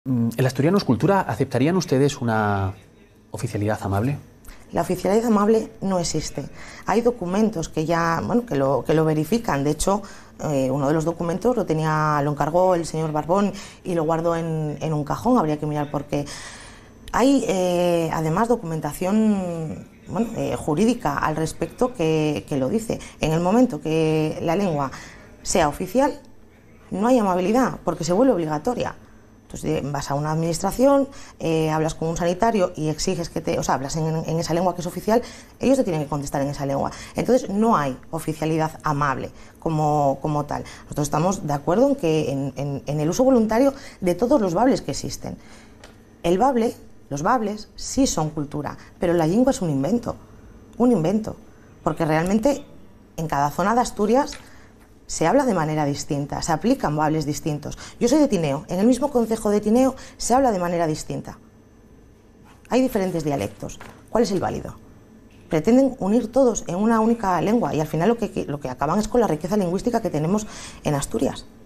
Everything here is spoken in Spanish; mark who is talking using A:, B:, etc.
A: ¿El asturiano es cultura? ¿Aceptarían ustedes una oficialidad amable?
B: La oficialidad amable no existe. Hay documentos que ya, bueno, que lo verifican. De hecho, uno de los documentos lo encargó el señor Barbón y lo guardó en un cajón. Habría que mirar por qué. Hay además documentación jurídica al respecto que lo dice. En el momento que la lengua sea oficial, no hay amabilidad porque se vuelve obligatoria. Entonces vas a una administración, hablas con un sanitario y exiges hablas en esa lengua que es oficial, ellos te tienen que contestar en esa lengua. Entonces no hay oficialidad amable como tal. Nosotros estamos de acuerdo en que en el uso voluntario de todos los bables que existen. Los bables sí son cultura, pero la lengua es un invento, porque realmente en cada zona de Asturias se habla de manera distinta, se aplican bables distintos. Yo soy de Tineo, en el mismo concejo de Tineo se habla de manera distinta. Hay diferentes dialectos. ¿Cuál es el válido? Pretenden unir todos en una única lengua y al final lo que acaban es con la riqueza lingüística que tenemos en Asturias.